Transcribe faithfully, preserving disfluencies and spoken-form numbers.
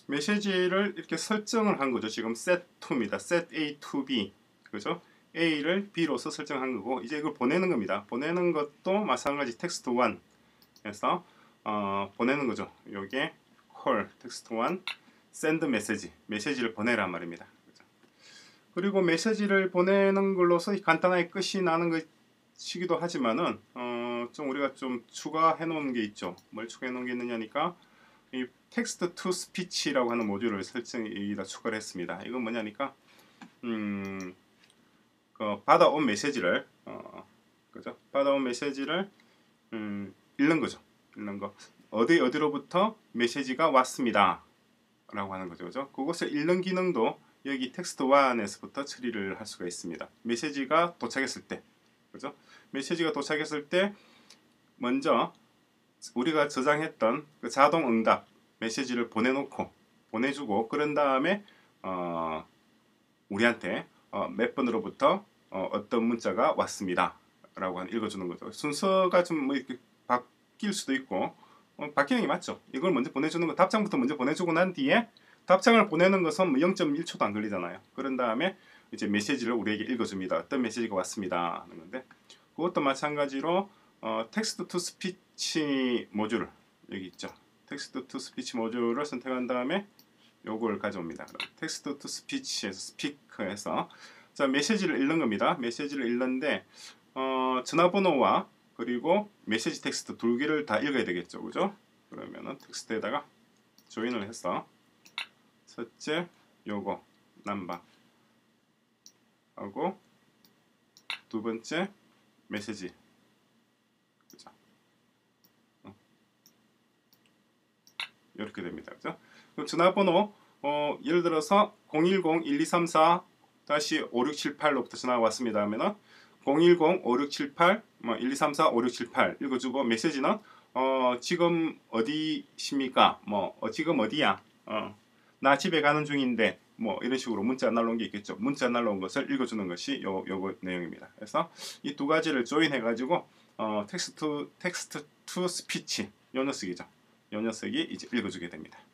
메시지를 이렇게 설정을 한 거죠. 지금 set to입니다. set A to B. 그죠? A를 B로서 설정한 거고, 이제 이걸 보내는 겁니다. 보내는 것도 마찬가지 text one 에서 어, 보내는 거죠. 요게 call text one send message. 메시지를 보내란 말입니다. 그죠? 그리고 메시지를 보내는 걸로서 간단하게 끝이 나는 것이기도 하지만은 어, 좀 우리가 좀 추가해 놓은 게 있죠. 뭘 추가해 놓은 게 있느냐니까 이 텍스트 투 스피치라고 하는 모듈을 설정에다 추가를 했습니다. 이건 뭐냐니까 음, 그 받아온 메시지를 어, 그죠? 받아온 메시지를 음, 읽는 거죠. 읽는 거. 어디 어디로부터 메시지가 왔습니다. 라고 하는 거죠. 그죠? 그것을 읽는 기능도 여기 텍스트 원에서부터 처리를 할 수가 있습니다. 메시지가 도착했을 때. 그죠? 메시지가 도착했을 때 먼저 우리가 저장했던 그 자동 응답 메시지를 보내놓고 보내주고 그런 다음에 어, 우리한테 어, 몇 번으로부터 어, 어떤 문자가 왔습니다 라고 읽어주는 거죠. 순서가 좀 뭐 이렇게 바뀔 수도 있고 어, 바뀌는 게 맞죠. 이걸 먼저 보내주는 거, 답장부터 먼저 보내주고 난 뒤에 답장을 보내는 것은 뭐 영 점 일 초도 안 걸리잖아요. 그런 다음에 이제 메시지를 우리에게 읽어줍니다. 어떤 메시지가 왔습니다 하는 건데, 그것도 마찬가지로 어, 텍스트 투 스피치 모듈 여기 있죠. 텍스트 투 스피치 모듈을 선택한 다음에 요걸 가져옵니다. 텍스트 투 스피치에서 스피크에서 자 메시지를 읽는 겁니다. 메시지를 읽는데 어, 전화번호와 그리고 메시지 텍스트 두 개를 다 읽어야 되겠죠, 그죠? 그러면은 텍스트에다가 조인을 해서 첫째 요거 남바 하고 두 번째 메시지, 그죠? 이렇게 됩니다. 그죠? 그럼 전화번호 어, 예를 들어서 공일공 일이삼사 오육칠팔로부터 전화가 왔습니다 하면은 공일공 오육칠팔 뭐 일이삼사 오육칠팔 읽어주고, 메시지는 어, 지금 어디십니까? 뭐 어, 지금 어디야? 어, 나 집에 가는 중인데 뭐 이런 식으로 문자 날라온 게 있겠죠. 문자 날라온 것을 읽어주는 것이 요 요거 내용입니다. 그래서 이 두 가지를 조인해 가지고 어, 텍스트 텍스트 투 스피치 요 녀석이죠. 요 녀석이 이제 읽어주게 됩니다.